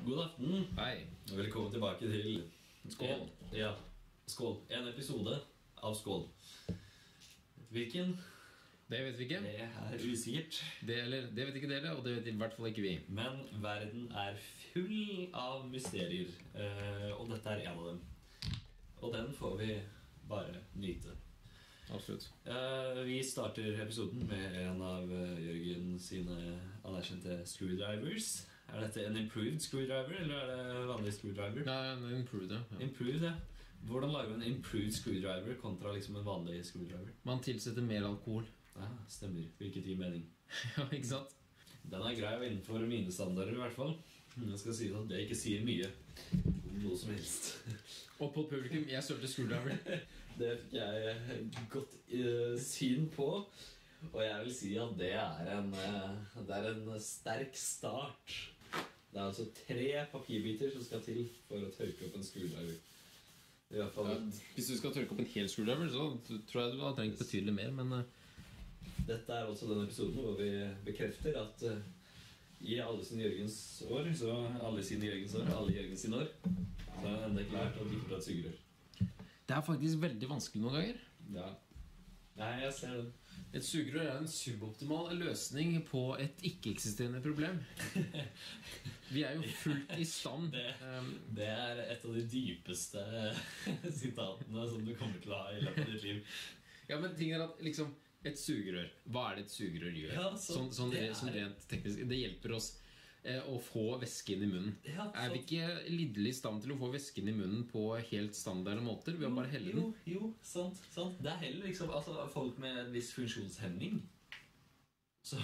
God aften. Hei. Og velkommen tilbake til Skål. Skål. En episode av Skål. Hvilken? Det vet vi ikke. Det er usikkert. Det vet ikke dere, og det vet i hvert fall ikke vi. Men verden er full av mysterier, og dette er en av dem. Og den får vi bare nyte. Absolutt. Vi starter episoden med en av Jørgen sine anerkjente screwdrivers. Er dette en improved screwdriver, eller er det vanlig screwdriver? Nei, en improved, ja. Improved, ja. Hvordan lager vi en improved screwdriver kontra liksom en vanlig screwdriver? Man tilsetter mer alkohol. Ja, stemmer. Hvilket gir mening. Ja, ikke sant? Den er grei innenfor mine standarder i hvert fall. Jeg skal si at det ikke sier mye om noe som helst. Og på publikum, jeg sølte screwdriver. Det fikk jeg godt syn på. Og jeg vil si at det er en sterk start. Det er altså 3 papirbiter som skal til for å tørke opp en screwdriver. I hvert fall. Ja, hvis du skal tørke opp en hel screwdriver, så tror jeg du har trengt betydelig mer, men... Dette er også den episoden hvor vi bekrefter at i alle sine Jørgens år, alle Jørgens sine år, så er det enda klart å drikke fra et sugerør. Det er faktisk veldig vanskelig noen ganger. Ja. Nei, jeg ser den. Et sugerør er en suboptimal løsning på et ikke-eksisterende problem. Vi er jo fullt i stand. Det er et av de dypeste sitatene som du kommer til å ha i løpet av ditt liv. Ja, men ting er at liksom et sugerør, hva er det et sugerør gjør? Ja, sånn rent teknisk, det hjelper oss å få væske inn i munnen. Ja, er vi ikke lidderlig i stand til å få væske inn i munnen på helt standard måter? Vi har bare helle den. Jo, sant. Det er heller liksom, altså, folk med en viss funksjonshemming. Så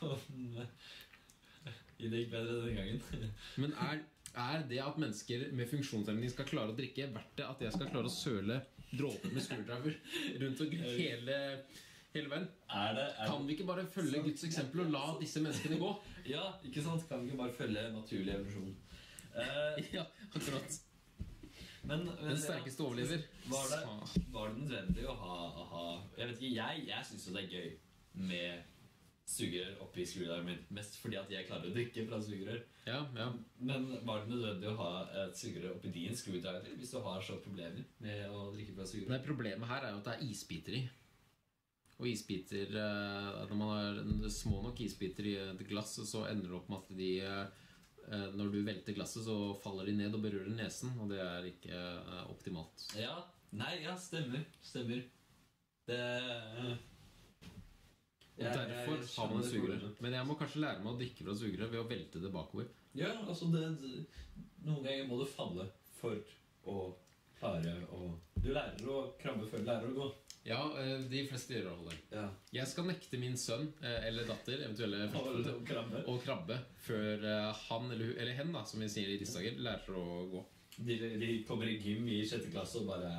det gikk bedre denne gangen. Men er det at mennesker med funksjonshemming skal klare å drikke verdt det at jeg skal klare å søle dråper med screwdriver rundt og hele verden? Kan vi ikke bare følge Guds eksempel og la disse menneskene gå? Ja, ikke sant? Kan vi ikke bare følge naturlig evolusjon? Ja, akkurat. Men den sterkeste overlever. Var det nødvendig å ha jeg vet ikke, jeg synes jo det er gøy med sugerør oppi screwdriveren min. Mest fordi at jeg klarer å drikke fra sugerør. Ja. Men var det nødvendig å ha et sugerør oppi din screwdriver hvis du har så problemer med å drikke fra sugerør? Nei, problemet her er jo at det er isbiter i. Og isbiter, når man har små nok isbiter i et glass, så ender det opp med at når du velter glasset, så faller de ned og berører nesen, og det er ikke optimalt. Ja, stemmer. Og derfor har man et sugerør. Men jeg må kanskje lære meg å drikke fra sugerør ved å velte det bakover. Ja, altså noen ganger må du falle for å klare å... Du lærer å krabbe før du lærer å gå. Ja, de fleste gjør det. Ja. Jeg skal nekte min sønn eller datter eventuelle å krabbe før han eller hen da, som vi sier i disse dager, lærer å gå. De kommer i gym i 6. klasse og bare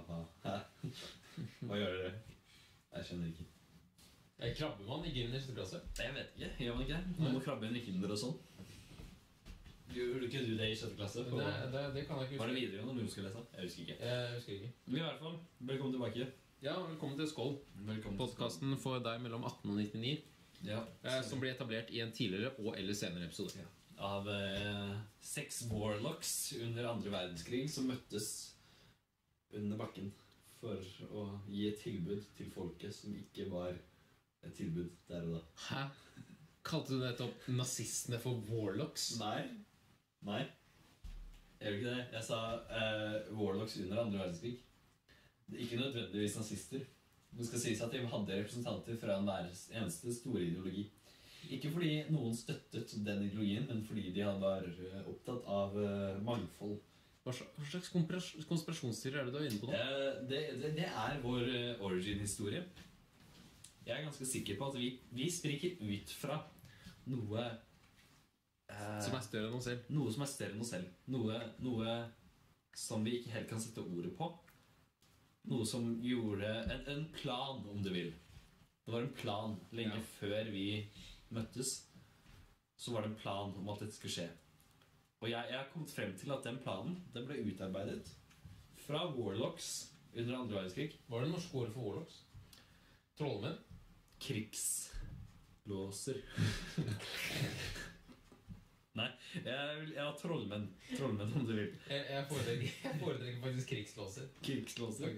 hva gjør dere? Jeg skjønner ikke. Krabber man i gym i 6. klasse? Jeg vet ikke, gjør man ikke det? Man må krabbe en hinder og sånn. Gjorde ikke du det i 6. klasse? Det kan jeg ikke huske. Var det videregående når du skulle lese? Jeg husker ikke. Men i hvert fall, velkommen tilbake. Ja, velkommen til Skål. Podcasten for deg mellom 18 og 99. Ja, som ble etablert i en tidligere og eller senere episode. Ja. Av 6 warlocks under 2. verdenskrig som møttes under bakken for å gi et tilbud til folket som ikke var et tilbud der og da. Hæ? Kalte du nettopp nazistene for warlocks? Nei. Jeg gjør ikke det. Jeg sa warlocks under 2. verdenskrig. Det er ikke nødvendigvis nazister. Det skal sies at de hadde representanter fra hver eneste store ideologi. Ikke fordi noen støttet den ideologien, men fordi de var opptatt av mangfold. Hva slags konspirasjonsteorier er det du er inne på nå? Det er vår origin-historie. Jeg er ganske sikker på at vi spriker ut fra noe som er større enn oss selv. Noe som er større enn oss selv. Noe som vi ikke helt kan sette ordet på. Noe som gjorde en plan, om du vil. Det var en plan lenge før vi møttes. Så var det en plan om at dette skulle skje. Og jeg har kommet frem til at den planen den ble utarbeidet fra warlocks under 2. verdenskrig. Hva er det norske ordet for warlocks? Trollmenn? Krigslåser. Nei, Ja, trollmenn. Trollmenn, om du vil. Jeg foretrekker faktisk krigslåser. Krigslåser.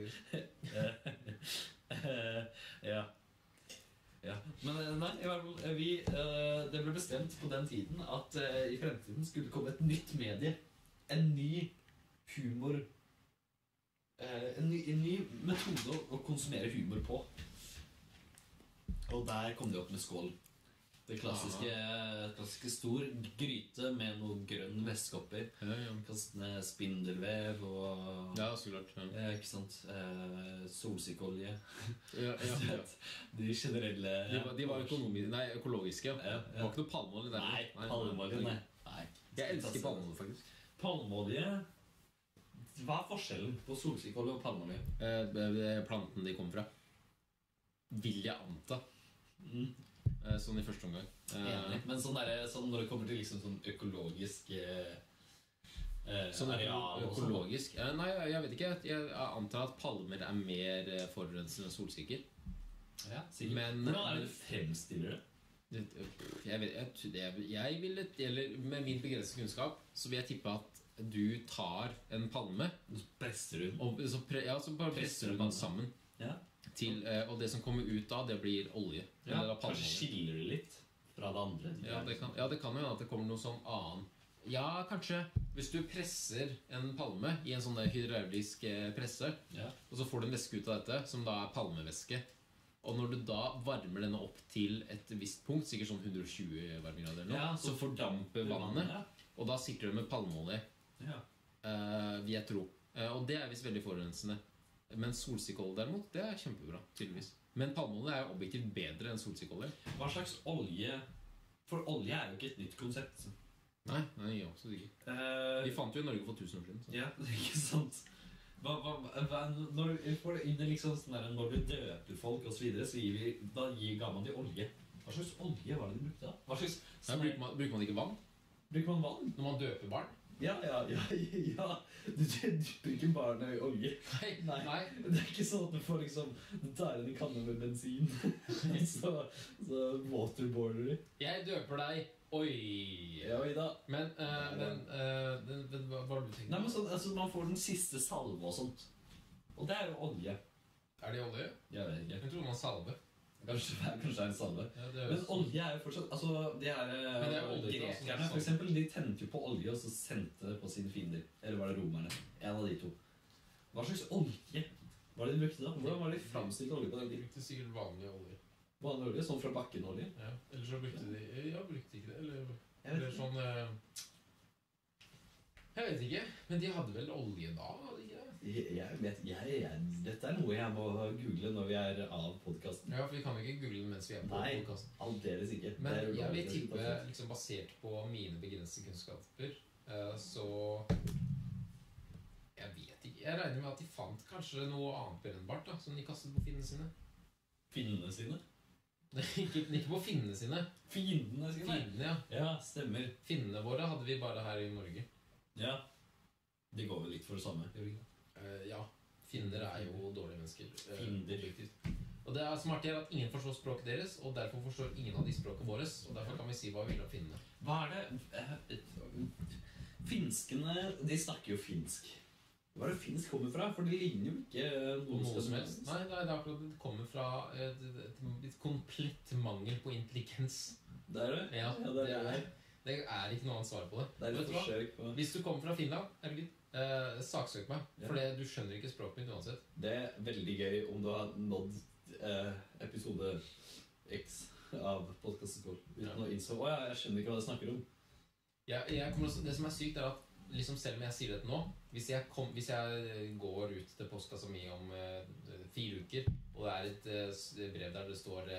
Ja. Ja. Men nei, i hvert fall det ble bestemt på den tiden at i fremtiden skulle det komme et nytt medie. En ny humor. En ny metode å konsumere humor på. Og der kom det opp med skål. Det klassiske stor gryte med noe grønn væske oppi. Kaste ned spindelvev og... Ja, så klart. Ja. Ikke sant? Solsikkeolje. Ja. De generelle... De var økologiske. Ja. Det var ikke noe palmeolje der. Nei, palmeolje, nei. Jeg elsker palmeolje, faktisk. Palmeolje... Hva er forskjellen på solsikkeolje og palmeolje? Planten de kom fra. Vil jeg anta. Sånn i første omgang. Men sånn når det kommer til liksom sånn økologisk sånn areal økologisk? Nei, jeg vet ikke. Jeg antar at palmer er mer forurensende enn solsikker. Ja, sikkert. Men hvordan er det du fremstiller det? Jeg vil, eller med min begrensede kunnskap, så vil jeg tippe at du tar en palme Så presser du den. og så bare presser du den sammen. Ja. Og det som kommer ut av, det blir olje. Ja, kanskje skiller det litt fra det andre. Ja, det kan jo hende at det kommer noe sånn annen. Ja, kanskje. Hvis du presser en palme i en sånn der hydraulisk presse, og så får du en væske ut av dette, som da er palmevæske. Og når du da varmer denne opp til et visst punkt, sikkert sånn 120 varmegrader eller noe, så fordamper vannet, og da sitter du med palmeolje. Vil jeg tro. Og det er visst veldig forurensende. Men solsikkeolje derimot, det er kjempebra, tydeligvis. Men palmeolje er jo objektivt bedre enn solsikkeolje. Hva slags olje? For olje er jo ikke et nytt konsept. Nei, absolutt ikke. Vi fant jo i Norge for 1000 år siden. Så. Ja, det er ikke sant. Når du døper folk og så videre, så ga man de olje. Hva slags olje var det de brukte da? Bruker man ikke vann? Bruker man vann? Når man døper barn? Ja. Du bruker barnet i olje. Nei. Det er ikke sånn at du får du tar inn en kanne med bensin. så waterboarder du. Jeg døper deg. Oi. Ja, oi da. Men hva var det du tenkte? Nei, men sånn, man får den siste salve og sånt. Og det er jo olje. Er det olje? Jeg vet ikke. Jeg tror man salve. Kanskje det er en salve. Men olje er jo fortsatt grekerne for eksempel, de tente jo på olje og så sendte det på sine fiender. Eller var det romerne? En av de to. Hva slags olje var det de brukte da? Hvordan var det de fremstilte olje på den tiden? De brukte sikkert vanlig olje. Vanlig olje? Sånn fra bakkenolje? Ja, eller så brukte de brukte ikke det. Eller sånn jeg vet ikke, men de hadde vel olje da? Dette er noe jeg må google når vi er av podcasten. Ja, for vi kan ikke google mens vi er på podcasten. Nei, aldeles ikke. Men jeg vil tippe, liksom basert på mine begrensede kunnskaper, så jeg vet ikke. Jeg regner med at de fant kanskje noe annet brennbart da, som de kastet på fiendene sine. Fiendene sine? ikke på fiendene sine. Fiendene sine? Fiendene, ja. Ja, stemmer. Fiendene våre hadde vi bare her i Norge. Ja, de går vel litt for det samme. Ja, fiender er jo dårlige mennesker. Fiender. Og det er smart at ingen forstår språket deres, og derfor forstår ingen av de språket våres, og derfor kan vi si hva vi vil om fiendene. Hva er det? Finskene, de snakker jo finsk. Hva er det finsk kommer fra? For det ligner jo ikke noe som helst. Nei, det er akkurat det kommer fra et komplett mangel på intelligens. Det er det? Ja, det er ikke noe annet svar på det. Det er litt forsøk på. Hvis du kommer fra Finland, saksøk meg, for du skjønner ikke språket mitt uansett. Det er veldig gøy om du har nådd episode X av podcastskål uten å innså, jeg skjønner ikke hva du snakker om. Det som er sykt er at liksom selv om jeg sier dette nå, hvis jeg går ut til postkassa mi om 4 uker, og det er et brev der det står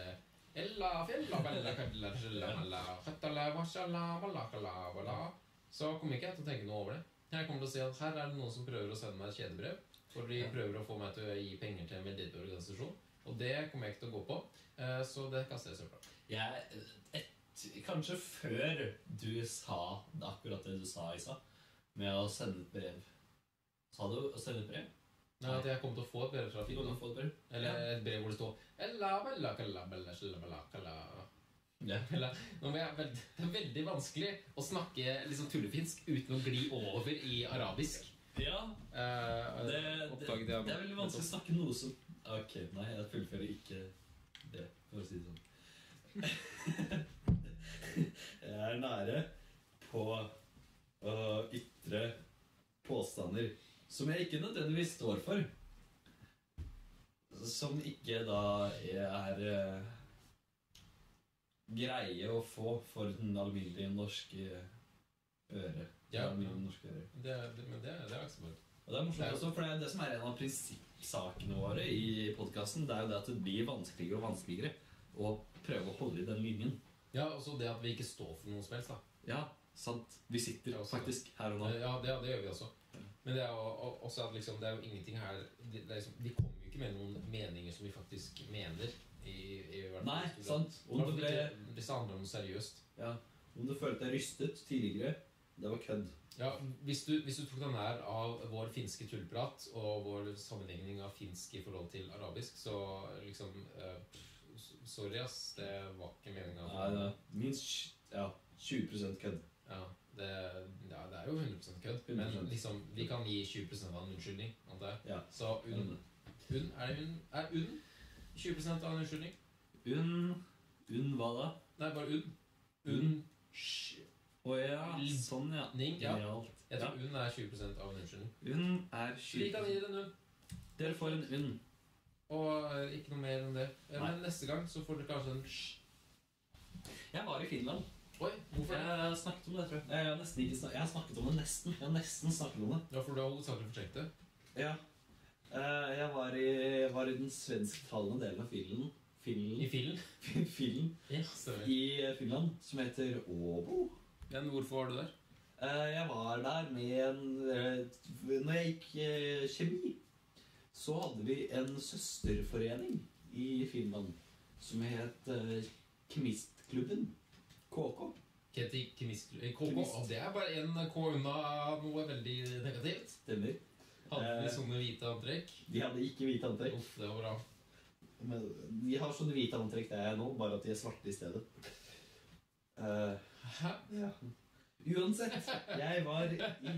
så kommer ikke jeg til å tenke noe over det. Jeg kommer til å si at her er det noen som prøver å sende meg et kjedebrev, for de prøver å få meg til å gi penger til en veldedig organisasjon, og det kommer jeg ikke til å gå på, så det kaster jeg søpla. Kanskje før du sa akkurat det du sa, Isa, med å sende et brev. Sa du å sende et brev? Nei, at jeg kommer til å få et brev fra Finland. Eller et brev hvor det står Ja. Nå må det er veldig vanskelig å snakke liksom tullefinsk uten å gli over i arabisk. Ja, det er veldig vanskelig å snakke noe som... Ok, nei, jeg fullfører ikke det, for å si det sånn. Jeg er nære på å ytre påstander som jeg ikke nødvendigvis står for. Som ikke da er greie å få for den alminnelige norske øre. Ja, men det er akseptabelt. Og det er morsomt også, for det er det som er en av prinsippsakene våre i podcasten. Det er jo det at det blir vanskeligere og vanskeligere å prøve å holde i den linjen. Ja, også det at vi ikke står for noe som helst da. Ja, sant. Vi sitter faktisk her og nå. Ja, det gjør vi også. Men det er jo også at liksom, det er jo ingenting her liksom, vi kommer jo ikke med noen meninger som vi faktisk mener i Nei, sant. Om det ble... Det handler om seriøst. Ja, om du følte deg rystet tidligere, det var kødd. Ja, hvis du tok deg nær av vår finske tullprat og vår sammenligning av finsk i forhold til arabisk, så liksom sorry ass, det var ikke meningen av. Nei, det er minst 20% kødd. Ja, det er jo 100% kødd. 100%. Men liksom, vi kan gi 20% av en unnskyldning, antar jeg. Ja. Så er unn 20% av en unnskyldning? Unn hva da? Nei, bare unn. Åja, sånn ja. Genialt. Jeg tror unn er 20% av en unnskyldning. Unn er 20%. Vi kan gi det en unn. Dere får en unn. Og ikke noe mer enn det. Men neste gang så får dere kanskje en Jeg var i Finland. Oi, hvorfor det? Jeg snakket om det, tror jeg. Jeg har snakket om det nesten. Jeg har nesten snakket om det. Ja, for du har hovedsakelig fortrengt det? Ja. Jeg var i den svensktalende delen av Finland. I Finland? Finland. Ja, I Finland, som heter Åbo. Men hvorfor var du der? Jeg var der med når jeg gikk kjemi, så hadde vi en søsterforening i Finland som het Kemistklubben. KK. KK? Det er bare en K unna noe veldig negativt. Stemmer. Hadde de sånne hvite antrekk? De hadde ikke hvite antrekk. Uff, det var bra. Men de har sånne hvite antrekk det er nå, bare at de er svarte i stedet. Hæ? Ja. Uansett, jeg var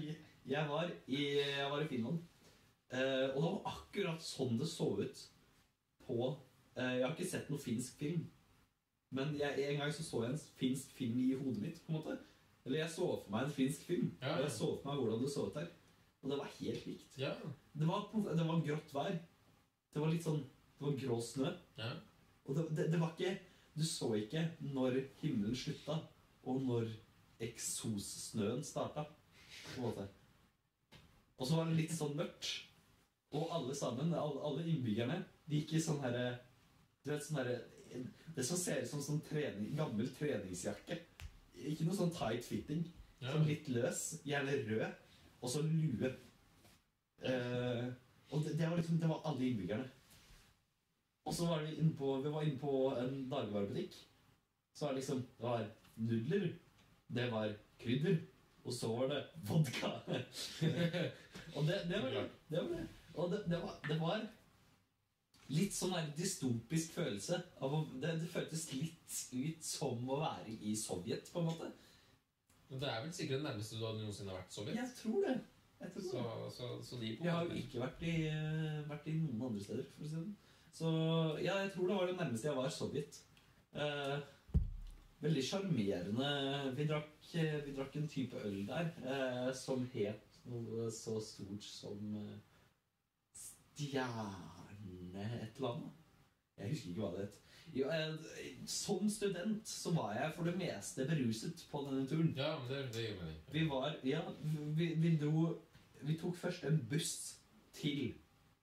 i Finland. Og det var akkurat sånn det så ut på... Jeg har ikke sett noen finsk film. Men en gang så jeg en finsk film i hodet mitt, på en måte. Eller jeg så for meg en finsk film. Ja. Og jeg så for meg hvordan det så ut der. Og det var helt likt. Ja. Det var grått vær. Det var litt sånn... Det var grå snø. Ja. Og det var ikke... Du så ikke når himmelen slutta, og når eksossnøen startet, på en måte. Og så var det litt sånn mørkt. Og alle sammen, alle innbyggerne, de gikk i sånn her... Du vet, sånn her... Det som ser ut som sånn gammel treningsjakke. Ikke noe sånn tight fitting. Ja. Sånn litt løs, gjerne rød. Og så lue. Og det var liksom... Det var alle innbyggerne. Og så var vi inne på en dagligvarebutikk. Så var det liksom, det var nudler, det var krydder, og så var det vodka. Og det var det. Og det var litt sånn en dystopisk følelse. Det føltes litt ut som å være i Sovjet, på en måte. Men det er vel sikkert det nærmeste du noensinne har vært Sovjet? Jeg tror det. Så de på jeg har jo ikke vært i noen andre steder, for å si det. Så ja, jeg tror det var det nærmeste jeg var Sovjet. Veldig charmerende. Vi drakk en type øl der som het noe så stort som Stjerne et eller annet. Jeg husker ikke hva det het. Jo, som student så var jeg for det meste beruset på denne turen. Ja, men det gjør mening. Vi tok først en buss til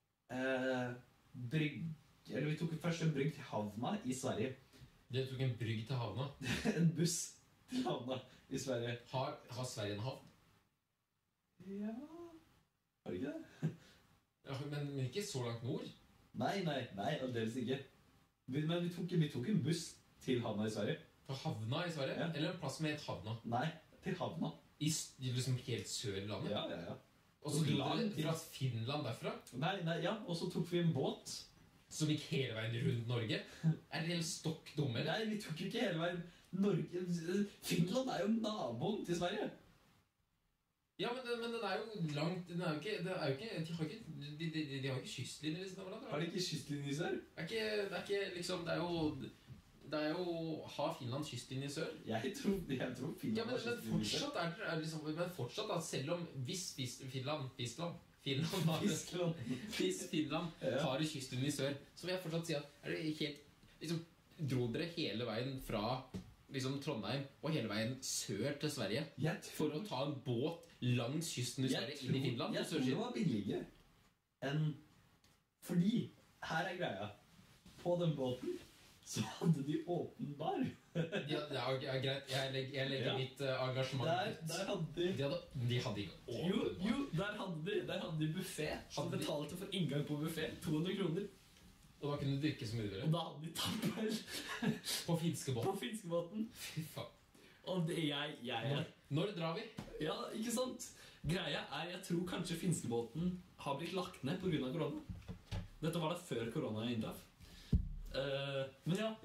vi tok først en brygg til havna i Sverige. Dere tok en brygg til havna? En buss til havna i Sverige. Har Sverige en havn? Ja... Har det ikke det? Ja, men ikke så langt nord? Nei, aldeles ikke. Men vi tok en buss til havna i Sverige. Til havna i Sverige? Ja. Eller en plass med et havna? Nei, til havna. Liksom helt sør i landet? Ja. Og så dro dere fra Finland derfra? Nei, ja, og så tok vi en båt som gikk hele veien rundt Norge? Er det helt stokk dumme? Nei, vi tok jo ikke hele veien. Finland er jo naboen til Sverige. Ja, men den er jo langt. Den er jo ikke, det er jo ikke de har ikke kystlinjer ved siden av hverandre. Har de ikke kystlinje i sør? Det er ikke liksom, det er jo har Finland kystlinje i sør? Jeg tror Finland Ja, men har kystlinje i sør. fortsatt er det liksom, men fortsatt da, selv om hvis Finland har en kystlinje i sør, så vil jeg fortsatt si at er det helt, liksom, dro dere hele veien fra liksom Trondheim og hele veien sør til Sverige for å ta en båt langs kysten i Sverige inn i Finland? Jeg tror det var billigere enn, fordi her er greia, på den båten så hadde de åpen bar. Ja, greit. Jeg legger mitt engasjement. Der hadde de hadde ikke åpen bar. Jo, der hadde de buffet. Så betalte for inngang på buffet 200 kroner. Og da kunne du drikke så mye du ville. Og da hadde de tappel på finskebåten. På finskebåten. Fy faen. Og det jeg Når drar vi? Ja, ikke sant? Greia er, jeg tror kanskje finskebåten har blitt lagt ned på grunn av korona. Dette var det før korona inntraff. Men ja,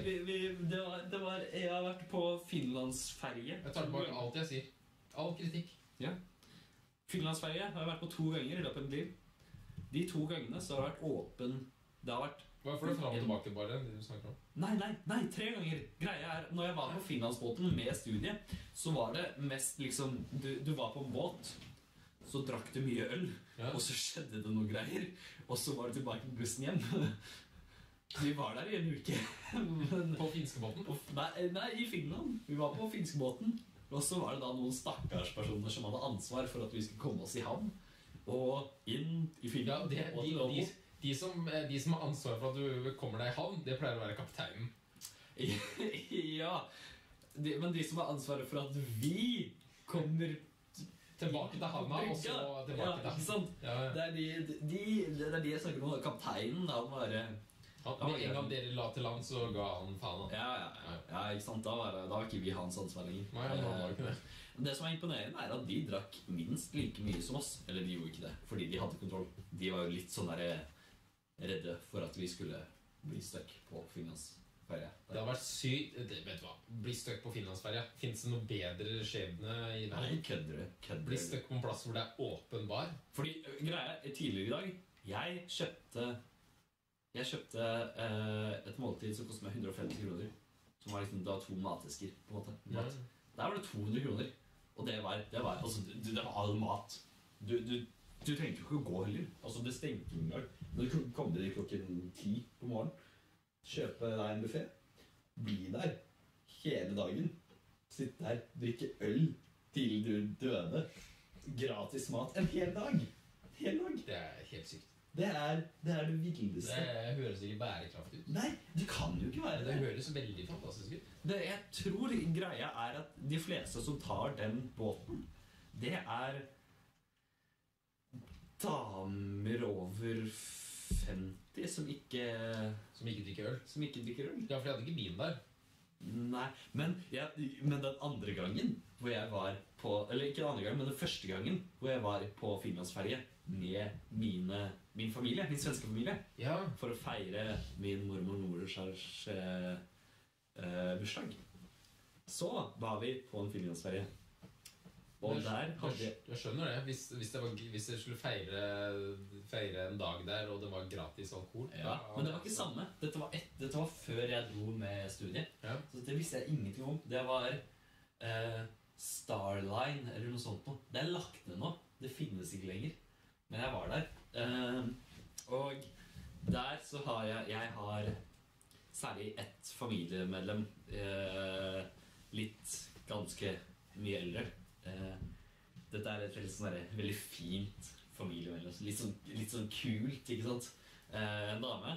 det var jeg har vært på Finlandsferje. Jeg tar tilbake alt jeg sier. All kritikk. Ja. Finlandsferje har jeg vært på 2 ganger i løpet av mitt liv. De 2 gangene så har det vært åpen. Det har vært Hvorfor er det fram og tilbake bare det du snakker om? Nei, 3 ganger. Greia er, når jeg var på Finlandsbåten med studiet, så var det mest liksom du var på en båt, så drakk du mye øl, og så skjedde det noe greier, og så var du tilbake på bussen hjem. Vi var der i en uke. På finskebåten? Nei, i Finland. Vi var på finskebåten. Og så var det da noen stakkarspersoner som hadde ansvar for at vi skulle komme oss i havn. Og inn i Finland. Ja, de som har ansvar for at du kommer deg i havn, det pleier å være kapteinen. Ja. Men de som har ansvaret for at vi kommer tilbake til havna, og så tilbake til havn. Ja. Det er de jeg snakker om. Kapteinen, han var... Med en gang dere la til land, så ga han faen. Ja, ikke sant? Da var ikke vi hans ansvar lenger. Nei, han var ikke det. Det som er imponerende er at de drakk minst like mye som oss. Eller de gjorde ikke det, fordi de hadde kontroll. De var jo litt sånn der redde for at vi skulle bli støkk på Finlandsferie. Det har vært sykt. Vet du hva? Bli støkk på Finlandsferie. Finnes det noe bedre skjebne i verden? Nei, kødder du. Bli støkk på en plass hvor det er åpen bar. Fordi, greia, tidligere i dag, jeg kjøpte et måltid som kostet meg 150 kroner. Som var liksom, det var 2 matesker på en måte. Der var det 200 kroner. Og det var altså, det var all mat. Du trengte jo ikke å gå heller. Altså, det stengte en gang. Når du kom til klokken 10 på morgenen, kjøpe deg en buffet, bli der hele dagen, sitte der, drikke øl til du døde, gratis mat en hel dag. Det er helt sykt. Det er det vildeste. Det høres ikke bærekraftig ut. Nei, det kan jo ikke være det. Det høres veldig fantastisk ut. Jeg tror greia er at de fleste som tar den båten, det er damer over 50 som ikke drikker øl. Ja, for jeg hadde ikke bilen der. Nei, men den andre gangen hvor jeg var på, eller ikke den andre gangen, men den første gangen hvor jeg var på Finlandsferie med min familie, min svenske familie, for å feire min mormor Nordsjærs bursdag, så var vi på en Finlandsferie. Og der hadde jeg skjønner det, hvis dere skulle feire en dag der og det var gratis alkohol. Ja, men det var ikke samme. Dette var før jeg dro med studiet. Så det visste jeg ingenting om. Det var Starline eller noe sånt noe. Det er lagt ned nå. Det finnes ikke lenger. Men jeg var der. Og der så har jeg har særlig ett familiemedlem, litt ganske mye eldre. Dette er et veldig fint familiemedlem. Litt sånn kult, ikke sant? En dame.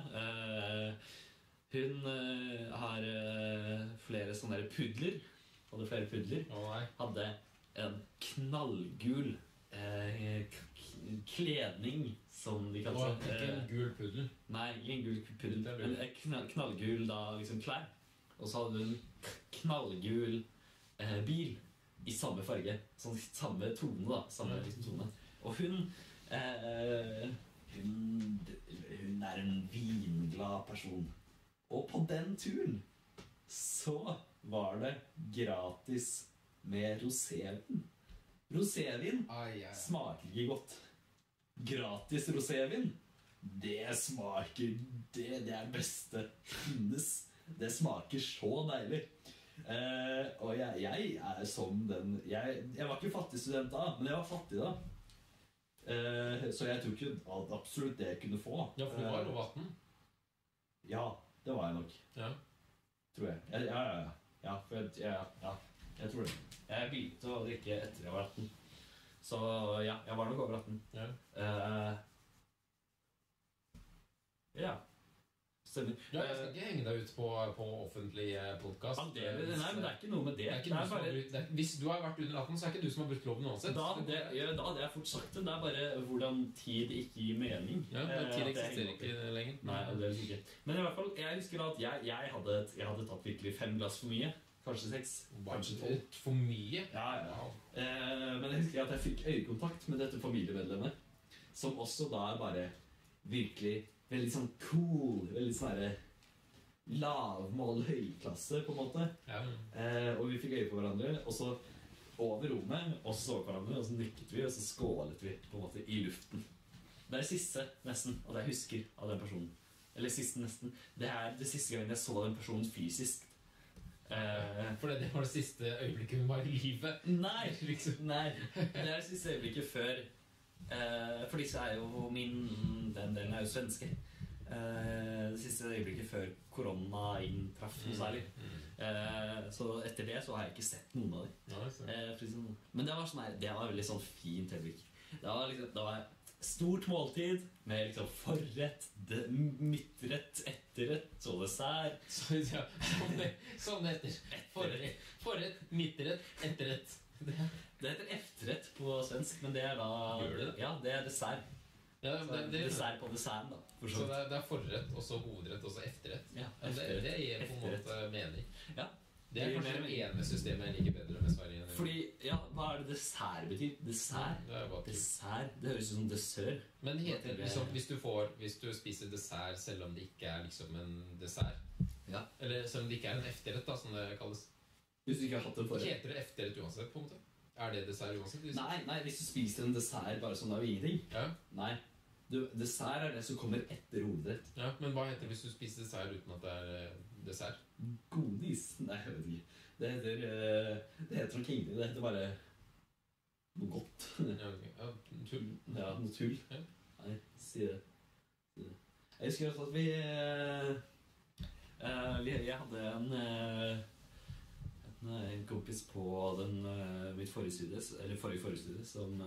Hun har flere sånne pudler. Hadde flere pudler. Hadde en knallgul kledning, som de kaller det. Ikke en gul puddel? Nei, ikke en gul puddel, men en knallgul da, liksom, klær. Og så hadde hun knallgul bil i samme farge, sånn samme tone da, samme liksom, tone. Og hun hun er en vinglad person. Og på den turen så var det gratis med rosévin. Rosévin smaker ikke godt. Gratis rosévin, det smaker, det er beste finnes. Det smaker så deilig. Og jeg er som den jeg var ikke fattig student da, men jeg var fattig da. Så jeg tror ikke absolutt det jeg kunne få. Ja, for du var over 18. Ja, det var jeg nok. Ja. Tror jeg. Ja, jeg tror det. Jeg begynte å drikke etter jeg var 18. Så ja, jeg var nok over 18. Ja. Ja. Stemmer. Ja, jeg skal ikke henge deg ut på offentlig podcast. Nei, men det er ikke noe med det. Det er bare, hvis du har vært under 18, så er ikke du som har brutt loven uansett. Da hadde jeg fort sagt det. Det er bare hvordan tid ikke gir mening. Ja, tid eksisterer ikke lenger. Nei, det er ikke. Men i hvert fall, jeg husker at jeg hadde tatt virkelig 5 glass for mye. Kanskje 6, kanskje 12. For mye? Ja. Wow. Men jeg husker at jeg fikk øyekontakt med dette familiemedlemmet, som også da er bare virkelig veldig sånn cool, veldig sånn lavmål høyklasse på en måte. Ja. Og vi fikk øye på hverandre, og så over rommet, og så hverandre, og så nikket vi, og så skålet vi på en måte i luften. Det er det siste nesten, og det jeg husker av den personen. Eller siste nesten. Det er det siste gangen jeg så den personen fysisk. For det var det siste øyeblikket hun var i livet. Nei, nei. Det er det siste øyeblikket før. For disse er jo den delen er jo svenske. Det siste øyeblikket før korona inntraff noe særlig. Så etter det så har jeg ikke sett noen av dem. Men det var sånn her, det var veldig sånn fint øyeblikk. Det var stort måltid med liksom forrett, midtrett, etterrett og dessert. Sånn heter forrett, midtrett, etterrett. Det heter efterrett på svensk, men det er da... Gjør det? Ja, det er dessert. Ja, dessert på desserten da. Så det er forrett, og så hovedrett, og så efterrett. Ja, det gir på en måte mening. Ja. Det er kanskje det ene systemet jeg liker bedre med Sverige. Fordi, ja, hva er det dessert betyr? Dessert? Dessert? Det høres ut som dessert. Men heter det liksom, hvis du spiser dessert selv om det ikke er liksom en dessert, ja. Eller selv om det ikke er en efterrett da, som det kalles. Hvis du ikke har hatt en forrett. Heter det efterrett uansett, på en måte? Er det dessert uansett? Liksom? Nei, hvis du spiser en dessert bare sånn, det er jo ingenting. Ja. Nei, dessert er det som kommer etter hovedrett. Ja, men hva heter det hvis du spiser dessert uten at det er dessert? Godis? Nei, jeg vet ikke. Det heter nok ingenting. Det heter bare noe godt. Ja, tull. Ja, noe tull. Ja. Nei, si det. Jeg husker også at jeg hadde en kompis på mitt forrige studie som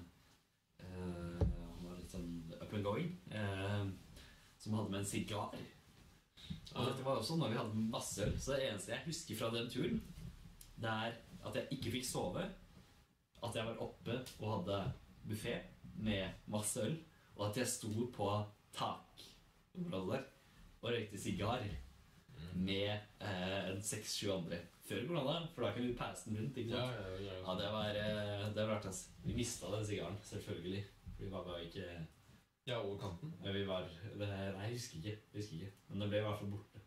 han var litt sånn up and going, som hadde med en sigar. Og dette var også når vi hadde masse øl. Så det eneste jeg husker fra den turen, det er at jeg ikke fikk sove, at jeg var oppe og hadde buffet med masse øl, og at jeg sto på takområdet der og røykte sigar med en 6-7 andre før korona, for da kan vi passe den rundt, ikke sant? Ja, det var rart, altså. Vi mistet den sigaren, selvfølgelig. Vi var bare ikke... Ja, over kanten. Men vi var... Nei, jeg husker ikke. Men det ble i hvert fall borte.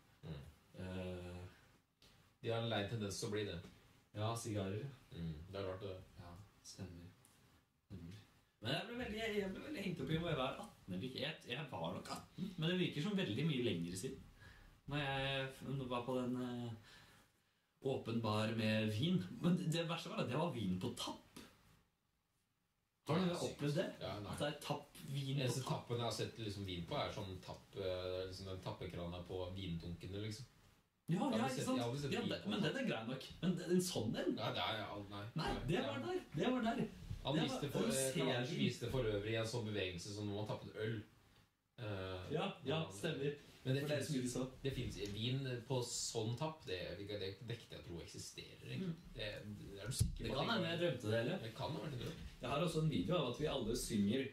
De har en lei tendens til å bli det. Ja, sigarer. Det er rart det. Ja, stemmer. Men jeg ble veldig hengt opp i om jeg var 18 eller ikke. Jeg var nok 18, men det virker som veldig mye lengre siden. Når jeg var på den åpen bar med vin. Men det verste var at det var vin på tapp. Har du opplevd det? Ja, nei. At det er tapp vin på tapp? Tappen jeg har sett liksom vin på er sånn liksom den tappekrana på vindunkene, liksom. Ja, ikke sant? Ja, men den er grei nok. Men en sånn en? Ja, det er nei. Nei, det var der. Han viste for øvrig en sånn bevegelse som når man tappet øl. Ja, stemmer. Men det finnes vin på sånn tapp. Det nekter jeg tro eksisterer. Det er du sikker på? Det kan hende jeg drømte det, eller? Det kan ha vært en drøm. Jeg har også en video av at vi alle synger.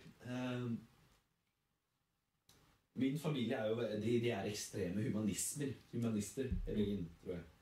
Min familie er jo de er ekstreme humanister, eller tror jeg.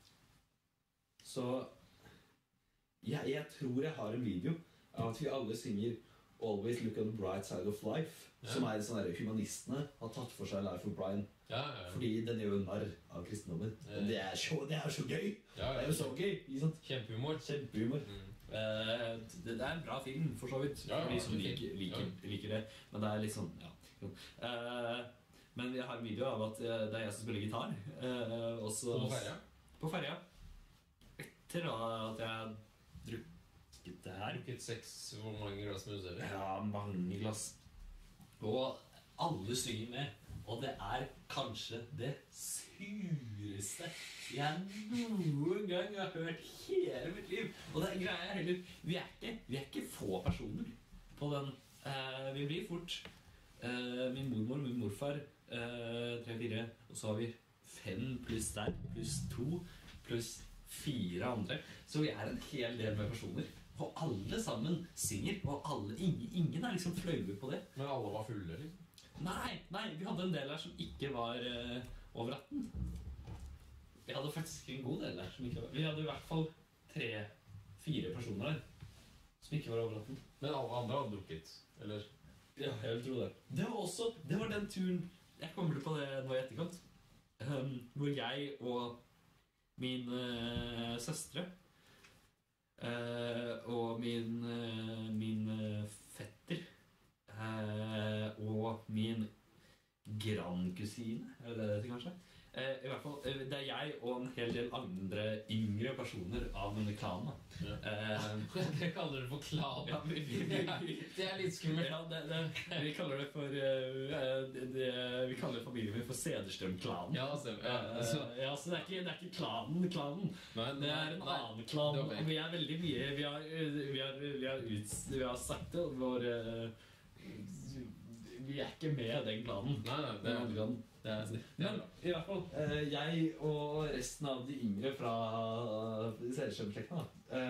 Så jeg tror jeg har en video av at vi alle synger Always look on the bright side of life. Som sånn der, humanistene har tatt for seg Life of Brian. Fordi den gjør jo narr av kristendommen. Og det er så gøy! Det er jo så gøy, ikke sant? Kjempehumor. Det er en bra film, for så vidt. For de som liker det. Men det er litt sånn, men jeg har en video av at det er jeg som spiller gitar. På ferja. Etter at jeg drukket det her. Drukket 6, hvor mange glass med du? Ja, mange glass. Og alle synger med. Og det er kanskje det sureste jeg noen gang har hørt hele mitt liv. Og det er greia heller, vi er ikke få personer på den. Vi blir fort min mormor, min morfar, 3-4, og så har vi 5 pluss der, pluss 2, pluss 4 andre. Så vi er en hel del med personer. Og alle sammen synger, og ingen er liksom fløyve på det. Men alle var fulle, liksom? Nei, vi hadde en del her som ikke var over 18. Vi hadde faktisk en god del her som ikke var... Vi hadde i hvert fall 3-4 personer her som ikke var over 18. Men alle andre hadde drukket, eller? Ja, jeg vil tro det. Det var den turen, jeg kommer på det nå i etterkant, hvor jeg og min søstre og min fetter og min grandkusine, er det det heter kanskje? I hvert fall, det er jeg og en hel del andre yngre personer av denne klanen. Det kaller du for klan? Ja, det er litt skummelt. Ja, vi kaller det for vi kaller familien min for Sederstrøm-klanen. Så det er ikke klanen. Det er en annen klan. Og vi er veldig mye vi har sagt det, vi er ikke med den klanen. Det er andre klanen. Men i hvert fall, jeg og resten av de yngre fra Sederstrøm-slekta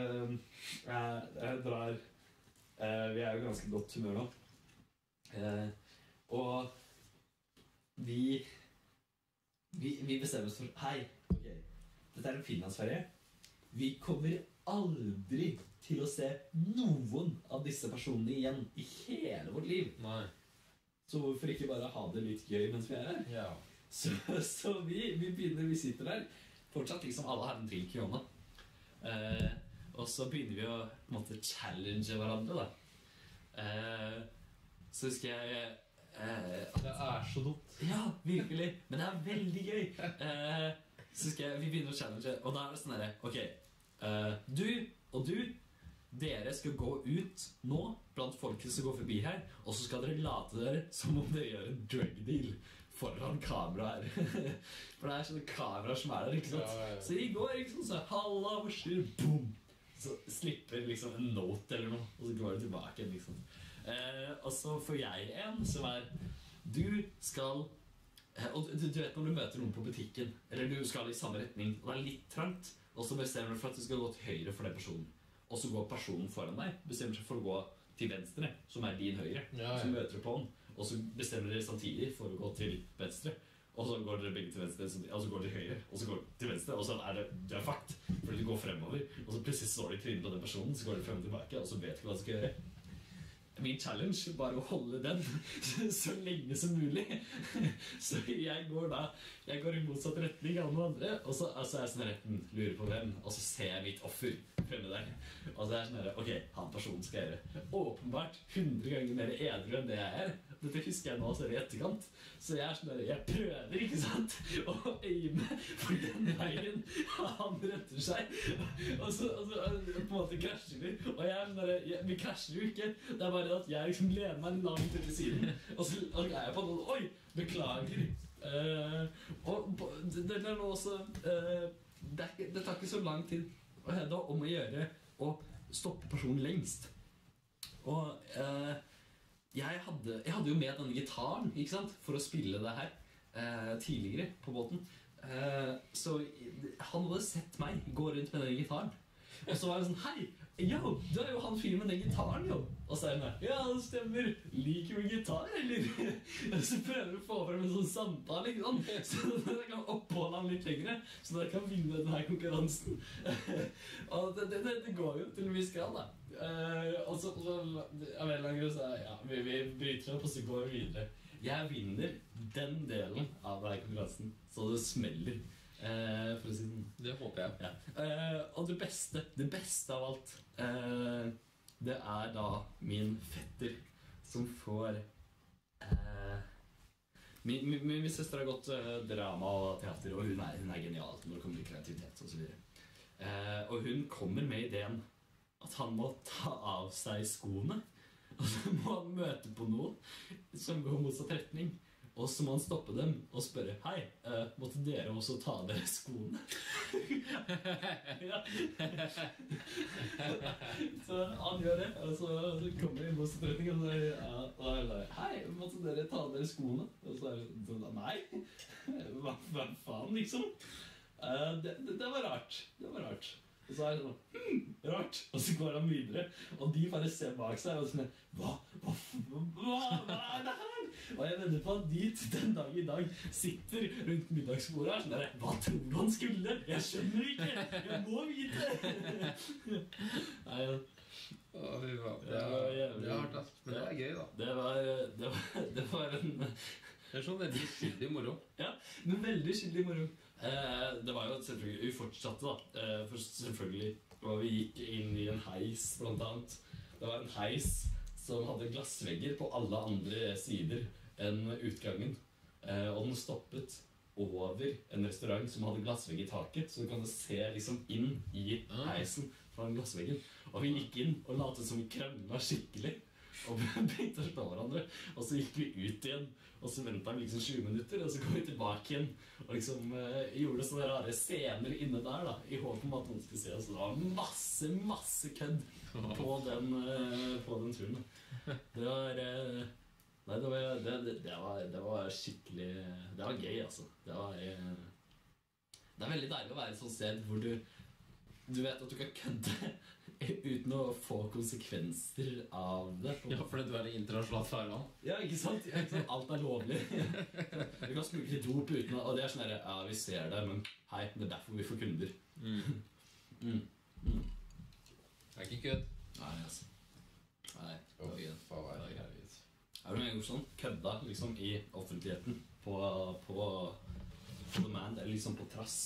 jeg drar vi er jo ganske godt humør nå, og vi bestemmer oss for hei, ok, dette er en finlandsferie. Vi kommer aldri til å se noen av disse personene igjen i hele vårt liv. Nei. Så hvorfor ikke bare ha det litt gøy mens vi er her? Ja. Så vi sitter der. Fortsatt liksom alle har en drink i hånda. Og så begynner vi å på en måte challenge hverandre da. Så husker jeg det er så dumt. Ja, virkelig. Men det er veldig gøy. Så husker jeg, vi begynner å challenge. Og da er det sånn her, ok, du og du, dere skal gå ut nå blant folket som går forbi her, og så skal dere late dere som om dere gjør en drug deal foran kamera her. For det er sånne kameraer som er der, ikke sant? Ja. Så de går, ikke sant, så halla, hvor skjer, boom! Så slipper liksom en note eller noe, og så går det tilbake, liksom. Og så får jeg en som er, du skal, og du vet når du møter noen på butikken, eller du skal i samme retning, og det er litt trangt, og så bestemmer du for at du skal gå til høyre for den personen. Og så går personen foran deg, bestemmer seg for å gå til venstre, som er din høyre, så møter du på den, og så bestemmer dere samtidig for å gå til venstre, og så går dere begge til venstre, og så går dere til høyre, og så går dere til venstre, og så er det fakt, fordi du går fremover, og så plutselig står du i trynet på den personen, så går du frem og tilbake, og så vet du hva du skal gjøre. Min challenge bare å holde den så lenge som mulig. Så jeg går i motsatt retning av noen andre, og så er jeg sånn retten, lurer på hvem, og så ser jeg mitt offer fremme der. Og så er jeg sånn her, ok, han personen skal gjøre. Åpenbart 100 ganger mer edru enn det jeg er. Dette husker jeg nå så i etterkant. Så jeg er sånn her, jeg prøver, ikke sant, å øyne for den veien han retter seg. Og så på en måte krasjer vi. Og jeg er sånn her, vi krasjer jo ikke. Det er bare at jeg liksom lener meg langt ut til siden. Og så er jeg på noe, oi, beklager. Og det er nå også, det tar ikke så lang tid da om å gjøre å stoppe personen lengst. Og jeg hadde jo med denne gitaren, ikke sant, for å spille det her tidligere på båten. Så han hadde sett meg gå rundt med denne gitaren. Og så var jeg sånn, hei, jo, du jo han fyren med den gitaren, jo. Og så hun ja, det stemmer. Liker du gitar, eller? Og så prøver du å få frem en sånn samtale, ikke sant? Så dere kan oppholde han litt lengre, så dere kan vinne denne konkurransen. Og det går jo til en viss grad, da. Og så av en eller annen grunn så ja, vi bryter opp, og så går vi videre. Jeg vinner den delen av denne konkurransen, så det smeller, for å si den. Det håper jeg. Ja. Og det beste av alt, det da min fetter som får min søster har gått drama og teater, og hun er genial når det kommer til kreativitet og så videre. Og hun kommer med ideen at han må ta av seg skoene, og så må han møte på noen som går motsatt retning. Og så må han stoppe dem og spørre hei, måtte dere også ta av dere skoene? Ja. Så han gjør det, og så kommer de motsatt retning og så sier hei, måtte dere ta av dere skoene? Og så det sånn, nei, hva faen liksom? Det var rart, Og så det sånn, rart. Og så går han videre, og de bare ser bak seg, og sånn, hva det her? Og jeg vedder på at de den dag i dag sitter rundt middagsbordet her, sånn der, hva tror du han skulle? Jeg skjønner ikke, jeg må vite. Nei, det er hardt, ass. Men det er gøy, da. Det var en... Det sånn veldig skyldig moro. Ja, men veldig skyldig moro. Det var jo selvfølgelig ufortsatte da, for selvfølgelig, og vi gikk inn i en heis blant annet. Det var en heis som hadde glassvegger på alle andre sider enn utgangen, og den stoppet over en restaurant som hadde glassvegg i taket, så du kan se liksom inn i heisen fra den glassveggen. Og vi gikk inn og latet som vi kranglet skikkelig, og begynte å slå hverandre, og så gikk vi ut igjen, og så ventet vi liksom 20 minutter, og så kom vi tilbake igjen, og liksom gjorde sånne rare scener inne der da, i håp om at noen skulle se oss. Det var masse kødd på den turen. Det var skikkelig, det var gøy altså. Det er veldig deilig å være et sånt sted hvor du vet at du kan kødde uten å få konsekvenser av det. Ja, fordi du er i internasjonalt farvann. Ja, ikke sant? Alt er lovlig. Du kan smugge litt dop uten, og det er sånn her, ja, vi ser det, men hei, det er derfor vi får kunder. Det er ikke kødd. Nei, altså. Nei, det var igjen. Det du en gang sånn kødda liksom i offentligheten på the man, eller liksom på trass?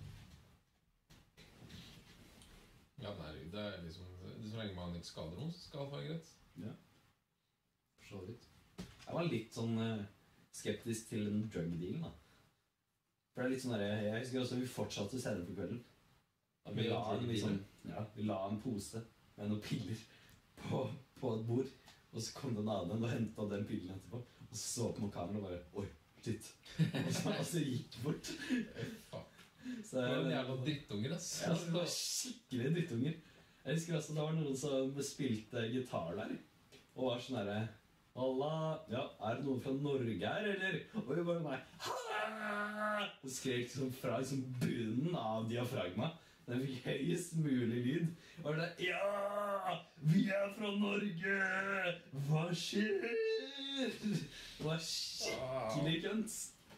Ja, nei, det er liksom så lenge man ikke skader noen, så skal det være greit. Ja, forstå litt. Jeg var litt sånn skeptisk til en drug deal da. For det er litt sånn der, jeg husker også vi fortsatte senere på kvelden. Vi la en pose med noen piller på et bord, og så kom den av den og hentet den pillen etterpå, og så så på noen kamera og bare, oi, shit. Og så gikk bort. Så det var en jævla drittunger, ass. Ja, det var skikkelig drittunger. Jeg husker også det var noen som spilte gitar der, og var sånn der, «Alla, ja, er det noen fra Norge her, eller?» Og vi bare meg, «Haaa!» Og skrek liksom fra liksom bunnen av diafragma. Den fikk høyest mulig lyd. Og det der, «Ja, vi er fra Norge! Hva skjer?» Det var skikkelig kønt.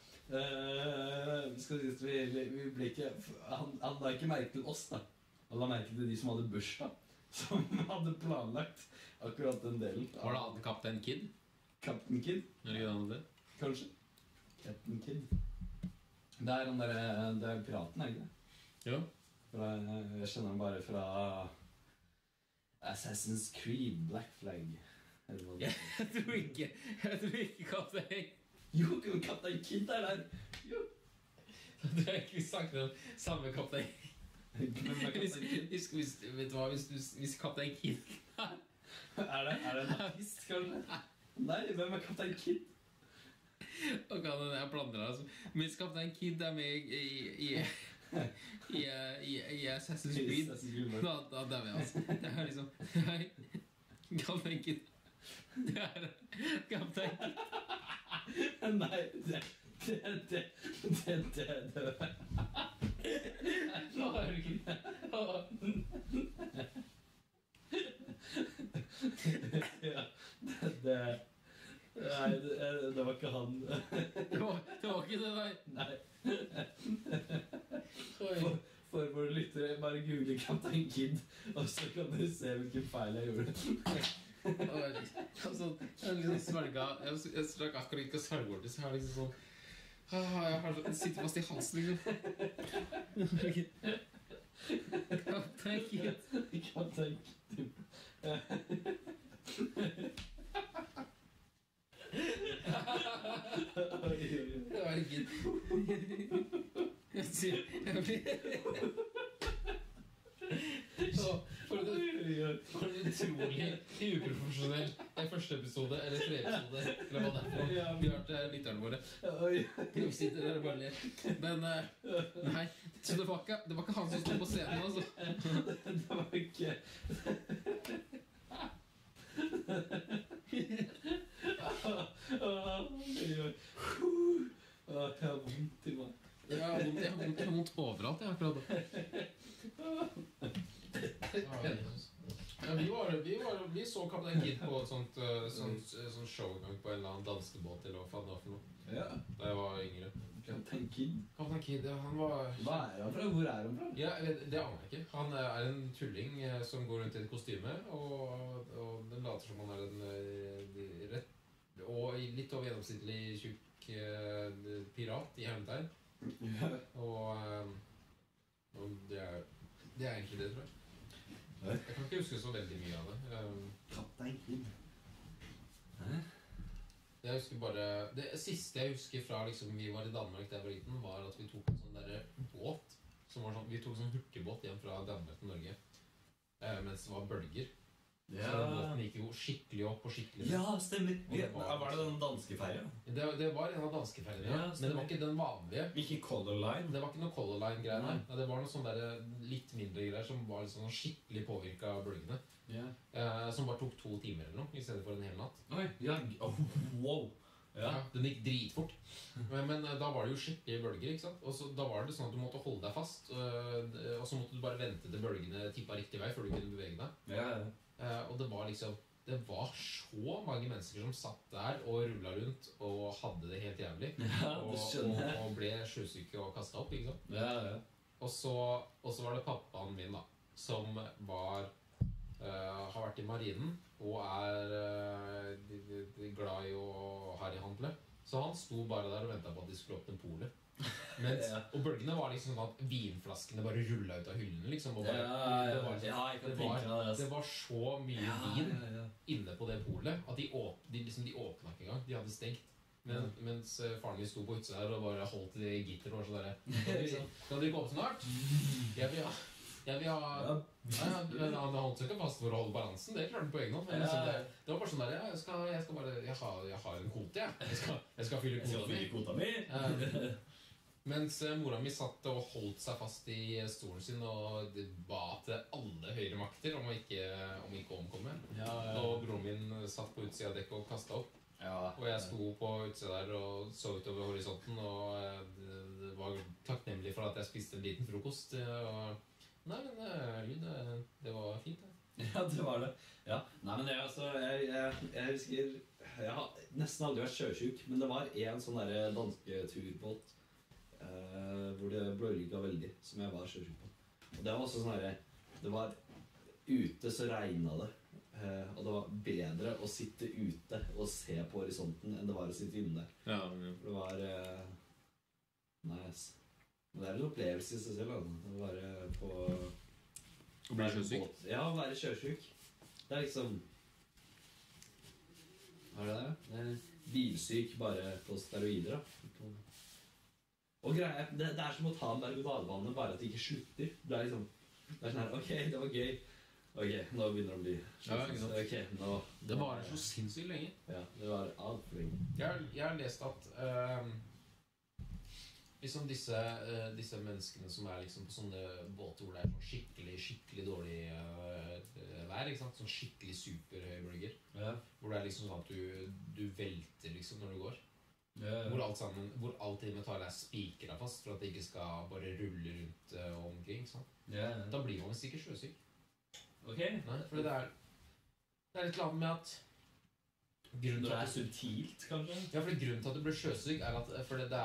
Vi ble ikke, han la ikke merke til oss da. Han la merke til de som hadde bursdag, som hadde planlagt akkurat den delen. Var det han Kaptein Kid? Captain Kid? Er det ikke han det? Kanskje. Captain Kid. Det er han der, det er piraten, er ikke det? Jo. Jeg kjenner han bare fra Assassin's Creed, Black Flag. Jeg tror ikke Kaptein. Jo, Kaptein Kid er der. Jo. Du har ikke sagt om samme Kaptein. Vet du hva, hvis Kaptein Kid Er det en artist, kanskje? Nei, hvem er Kaptein Kid? Ok, jeg blander det altså. Hvis Kaptein Kid er med i Assassin's Creed, da er vi altså. Det er liksom Kaptein Kid. Det er Kaptein Kid. Nei, det Nå har du ikke Ja, nei, det var ikke han. Det var ikke det, nei. Nei. Oi. For våre lyttere, bare google Kaptein Kid, og så kan dere se hvilken feil jeg gjorde. Altså, jeg liksom svelga. Jeg strakk akkurat ikke å svelge bort, så jeg har liksom sånn jeg har sitter fast i halsen, liksom. Kaptein Kid. Kaptein Kid. Herregud. Jeg sier For en utrolig uprofesjonell første episode, eller tredje episode, eller hva det er for noe. Vi har til lytterne våre. Vi sitter der og bare ler. Men nei, så det var ikke han som stod på scenen, altså. Det var ikke Jeg har vondt i meg. Jeg har vondt overalt, jeg, akkurat. Ja, vi så Kaptein Kid på et sånt showgang på en eller annen danskebåt, eller hva faen det var for noe. Ja. Da jeg var yngre. Kaptein Kid? Kaptein Kid, ja, han var... Hva er han fra? Hvor er han fra? Ja, det aner jeg ikke. Han er en tulling som går rundt i et kostyme, og den later som han er en rett og litt over gjennomsnittlig tjukk pirat i hermetegn. Ja. Og det er egentlig det, tror jeg. Jeg kan ikke huske så veldig mye av det. Kaptein Kid. Hæ? Jeg husker bare... Det siste jeg husker fra liksom, vi var i Danmark der jeg var liten, var at vi tok en sånn der båt. Som var sånn, vi tok en sånn hurtigbåt hjem fra Danmark til Norge. Mens det var bølger. Ja. Så den båten gikk jo skikkelig opp og skikkelig ned. Ja, stemmer. Var det den danske ferja? Det var en av danskeferiene, Ja, men det var ikke den vanlige. Ikke Color Line? Det var ikke noe Color Line-greier. Nei. Nei, det var noe sånn der litt mindre greier som var liksom skikkelig påvirket av bølgene. Ja. Som bare tok 2 timer eller noe, i stedet for en hel natt. Oi, ja. Oh, wow. Ja, den gikk dritfort. Men da var det jo skikkelige bølger, ikke sant? Og så, da var det sånn at du måtte holde deg fast, og så måtte du bare vente til bølgene tippet riktig vei før du kunne bevege deg. Ja. Og det var liksom, det var så mange mennesker som satt der og rullet rundt og hadde det helt jævlig. Ja, det skjønner jeg. Og ble sjøsyke og kastet opp, ikke sant? Ja. Og så var det pappaen min da, som har vært i marinen og er glad i å harryhandle. Så han sto bare der og ventet på at de skulle åpne polet. Ja. Og bølgene var liksom sånn at vinflaskene bare rullet ut av hyllene liksom, og bare, Jeg kan tenke meg det. det var så mye vin inne på det polet at de åpnet ikke engang. De hadde stengt. Mens faren min sto på utsida der og bare holdt i det gitter og var sånn der. Kan dere gå opp snart? Jeg vil ha men han holdt seg ikke fast for å holde balansen. Det klarte han på egen hånd. Men liksom det var bare sånn der, jeg har en kvote, jeg. Jeg skal fylle kvota mi. Mens mora mi satt og holdt seg fast i stolen sin og ba til alle høyre makter om ikke å omkomme. Og broren min satt på utsida av dekket og kastet opp. Og jeg sto på utsida der og så utover horisonten og var takknemlig for at jeg spiste en liten frokost. Nei, men det var fint, det. Ja, det var det. Ja. Nei, men jeg husker jeg har nesten aldri vært sjøsyk, men det var en sånn der danske turbåt hvor det blålykket veldig, som jeg var sjøsyk på. Og det var også sånn der, det var ute så regnet det, og det var bedre å sitte ute og se på horisonten enn det var å sitte inne der. For det var nice. Men det er en opplevelse i seg selv, å være på... Å bli sjøsyk? Ja, å være sjøsyk. Det er liksom... Hva er det der? Det er bilsyk bare på steroider, da. Og greia, det er som å ta en berg-og-dal-bane, bare at det ikke slutter. Det er liksom... Det er sånn her, ok, det var gøy. Ok, nå begynner det å bli... Okay, nå... Det varer så sinnssykt lenge. Ja, det var alt for lenge. Jeg har lest at... liksom disse menneskene som er liksom på sånne båter hvor det er sånn skikkelig dårlig vær, ikke sant? Sånn skikkelig superhøye bølger. Hvor det er liksom sånn at du velter liksom når du går. Hvor alt i metallet er spikret fast for at det ikke skal bare rulle rundt omkring, ikke sant? Da blir man visst ikke sjøsyk. Ok. Nei, for det Det er litt annet med at grunnen Når til det at subtilt, kanskje? Ja, for grunnen til at du blir sjøsyk er at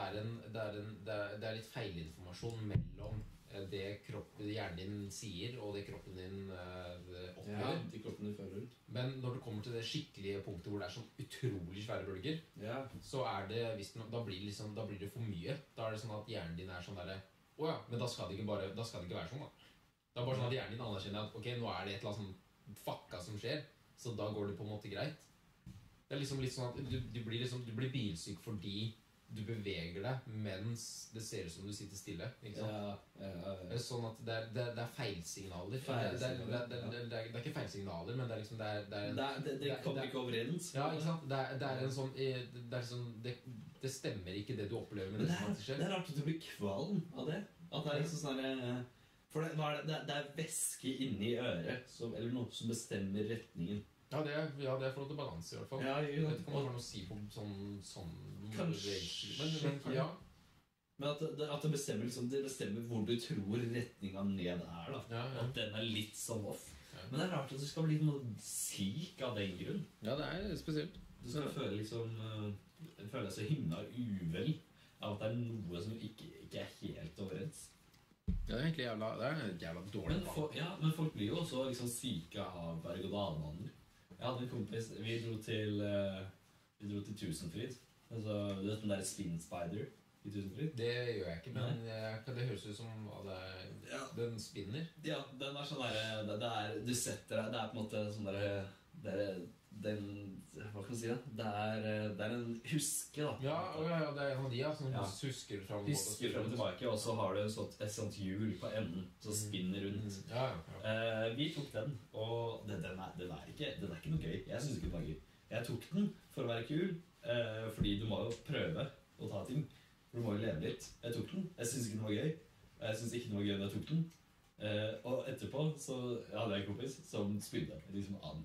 det er litt feilinformasjon mellom det hjernen din sier og det kroppen din opplever. de kroppene du føler. Men når du kommer til det skikkelige punktet hvor det er sånn utrolig svære bølger, Ja. så er det da blir det for mye. Da er det sånn at hjernen din er sånn derre å ja, men da skal det ikke være sånn, da. Det er bare sånn at hjernen din anerkjenner at ok, nå er det et eller annet sånn fucka som skjer, så da går det på en måte greit. Det er liksom litt sånn at du blir bilsyk fordi du beveger deg mens det ser ut som du sitter stille. Ikke sant? Det er sånn at det er feilsignaler. Det er ikke feilsignaler, men det er liksom Det kommer ikke overens. Ja, ikke sant? Det er en sånn det stemmer ikke det du opplever med Men det som faktisk skjer. det er rart at du blir kvalm av det. At det er liksom sånn der, for det er væske inni øret eller noe som bestemmer retningen. Ja, det er forhold til balanse i hvert fall. Ja, jeg vet ikke om det har noe å si på sånn Kanskje. Men ja. Men at det bestemmer, liksom, det bestemmer hvor du tror retningen ned er. Da. Ja. At den er litt sånn off. Ja. Men det er rart at du skal bli noe syk av den grunn. Ja, det er spesielt. Du skal føle liksom føle deg så himla uvel av at det er noe som ikke er helt overens. Ja, det er egentlig jævla dårlig. Men folk blir jo også liksom syke av berg-og-dal-baner. Jeg hadde en kompis. Vi dro til Tusenfryd. Altså, du vet den der Spin Spider i Tusenfryd? Det gjør jeg ikke, men det høres ut som den spinner. Ja, den er sånn der du setter deg. Det er på en måte sånn der hva kan du si da? Det er en huske, da. Ja, det er en av de som husker fram og tilbake. Og så har du et sånt hjul på enden som spinner rundt. Vi tok den, og den er ikke noe gøy. Jeg synes ikke den var gøy. Jeg tok den for å være kul, fordi du må jo prøve å ta ting. For du må jo leve litt. Jeg tok den. Jeg synes ikke den var gøy. Jeg synes ikke den var gøy da jeg tok den. Og etterpå så hadde jeg en kompis som spydde liksom an.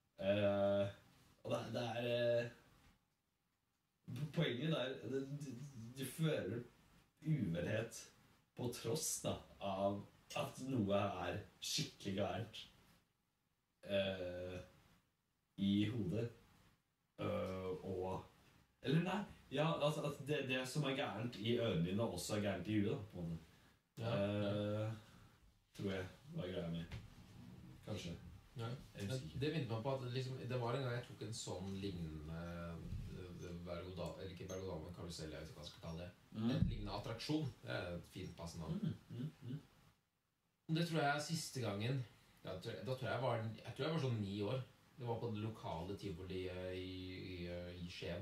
Og det er poenget der du føler uvelhet på tross da, av at noe er skikkelig gærent i hodet eller nei altså at det som er gærent i ørene dine også er gærent i huet da, på en måte. Tror jeg var greia med kanskje. Ja. Det minner meg på at det var en gang jeg tok en sånn lignende ikke berg-og-dal, men karusell, jeg vet ikke hva jeg skal kalle det. En lignende attraksjon. Det er et fint passende. Det tror jeg er siste gangen. Da tror jeg var sånn 9 år. Det var på det lokale tivoli i Skien.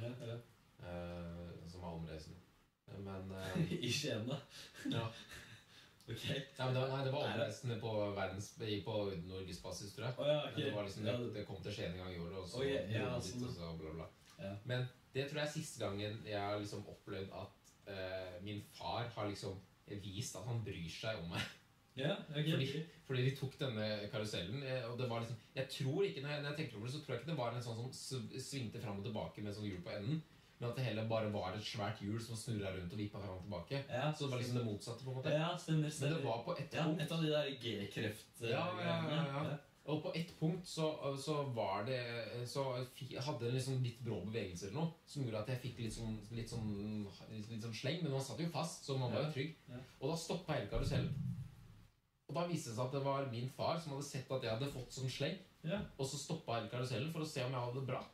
Som var omreisende. Men i Skien da? Ja. Okay. Nei, det var omreisende på Norgesbasis, tror jeg. Okay. Det var liksom, det kom til Skien en gang i året, og så sånn. og så bla bla. Men det tror jeg er siste gangen jeg har liksom opplevd at min far har liksom vist at han bryr seg om meg. Fordi vi tok denne karusellen, og det var liksom, jeg tror ikke, når jeg tenker over det, så tror jeg ikke det var en sånn som svingte fram og tilbake med sånn hjul på enden. Men at det hele bare var et svært hjul som snurret rundt og vippet fram og tilbake. Så det var liksom det motsatte på en måte. Stemmer. Men det var på et punkt. Et av de der G-kreft. Og på et punkt så var det så jeg hadde en liksom litt brå bevegelse eller noe som gjorde at jeg fikk litt sånn sleng, men man satt jo fast, så man var jo trygg. Og da stoppet hele karusellen. Og da viste det seg at det var min far som hadde sett at jeg hadde fått sånn sleng, og så stoppet hele karusellen for å se om jeg hadde det bra.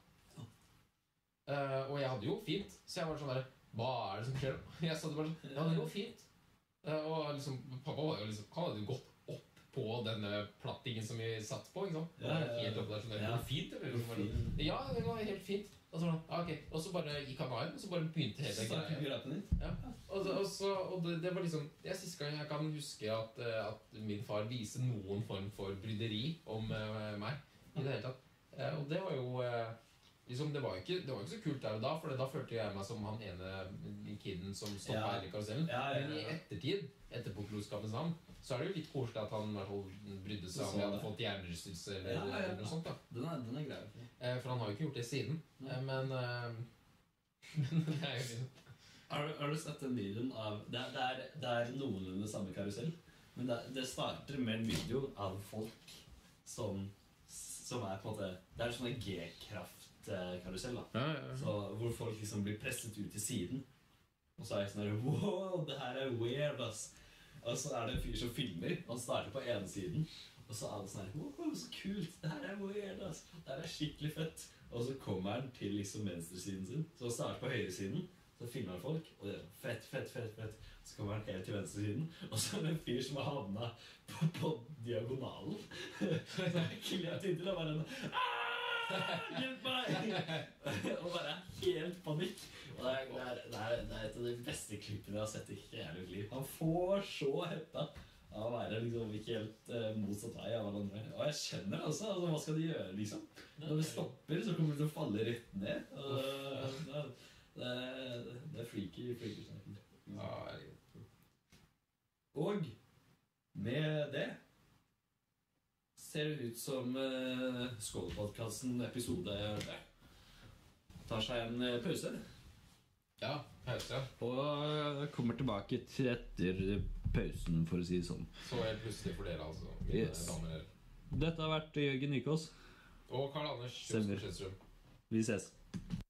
Og jeg hadde jo fint, så jeg var sånn der, hva er det som skjer? Jeg sa det bare sånn, ja, det går fint. Og liksom, pappa var jo liksom, han hadde jo gått opp på denne plattingen som vi satt på, ikke sant? Helt opp der, sånn der, det går fint, eller? Ja, det går helt fint. Og så, og så bare gikk han av igjen, og så bare begynte hele greia. Og det var liksom, det er siste gang jeg kan huske at min far viser noen form for bryderi om meg, i det hele tatt. Og det var jo... Liksom, det var ikke så kult der og da, for da følte jeg meg som han ene kiden som stoppet hele karusellen. Men i ettertid, etterpåklokskapens navn, så er det jo litt koselig at han brydde seg om jeg hadde fått hjernerystelse eller noe sånt da. Den er grei. For han har jo ikke gjort det siden. Men det er jo liksom... Har du sett den videoen av... Det er noenlunde samme karusell, men det starter med en video av folk som som på en måte det sånn en G-kraft-karusell da. Ja. Så, hvor folk liksom blir presset ut til siden. Og så jeg sånn her, wow, det her weird, ass. Og så det en fyr som filmer. Han starter på ene siden. Og så det sånn her, wow, så kult. Det her weird, ass. Det her skikkelig fett. Og så kommer han til liksom venstresiden sin. Så han starter på høyre siden. Så filmer han folk. Og det fett, fett, fett, fett. Så kommer han helt til venstresiden. Og så en fyr som har havnet på diagonalen. Så jeg klart inntil og bare hjelp meg! Og bare helt panikk. Og det et av de beste klippene jeg har sett i hele mitt liv. Han får så hetta av å være liksom ikke helt motsatt vei av alle andre. Og jeg kjenner altså hva skal de gjøre liksom? Når det stopper så kommer det til å falle rett ned. Og det freaky snakken. Ja, og med det ser det ut som Skål-podcasten episode tar seg en pause. Ja, pause. Og kommer tilbake til etter pausen, for å si det sånn. Så helt plutselig for dere, altså. Mine Yes. damer. Dette har vært Jørgen Nykås. Og Karl Anders Stemmer. Kjøsstrøm. Vi ses.